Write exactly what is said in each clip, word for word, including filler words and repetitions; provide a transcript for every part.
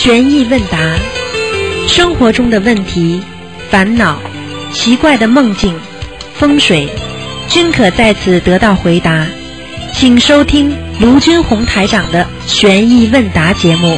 悬疑问答，生活中的问题、烦恼、奇怪的梦境、风水，均可在此得到回答。请收听卢军红台长的悬疑问答节目。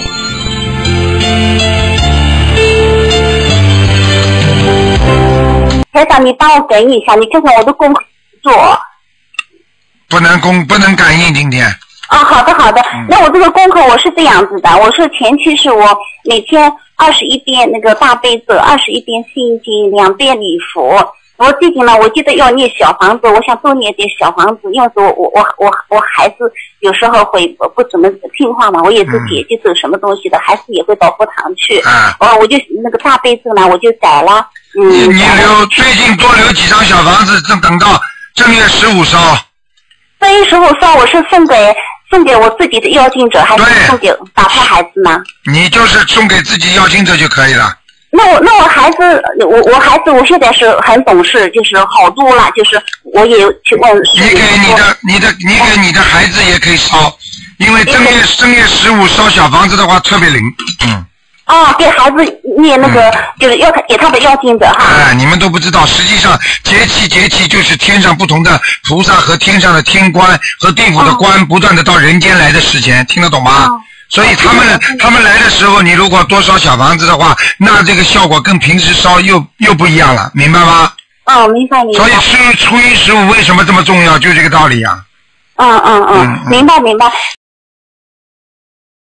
台长，你帮我感应一下，你看看我的功课做。 不能功不能感应今天。 哦，好的好的、嗯。那我这个功课我是这样子的，我是前期是我每天二十一遍那个大悲咒，二十一遍心经，两遍礼佛。我最近呢，我记得要念小房子，我想多念点小房子。因为说我我我我孩子有时候会不怎么听话嘛，我也是姐姐走什么东西的，孩子也会到佛堂去。啊。哦，我就那个大悲咒呢，我就改了。嗯。 你你留最近多留几张小房子，正等到正月十五烧。 正月十五烧，我是送给送给我自己的要经者，还是送给打胎孩子呢？ 你就是送给自己要经者就可以了。 那我那我孩子，我我孩子我现在是很懂事，就是好多了，就是我也去问。 你给你的你的你给你的孩子也可以烧，因为正月正月十五烧小房子的话特别灵，嗯。 哦，给孩子念那个、嗯、就是要给他的要经者哈。 哎，你们都不知道，实际上节气节气就是天上不同的菩萨和天上的天官和地府的官、哦、不断的到人间来的时间，听得懂吗？哦，所以他们他们来的时候，你如果多烧小房子的话，那这个效果跟平时烧又又不一样了，明白吗？ 哦，明白明白。 所以初初一十五为什么这么重要，就这个道理呀、 啊。嗯嗯嗯，明白明白。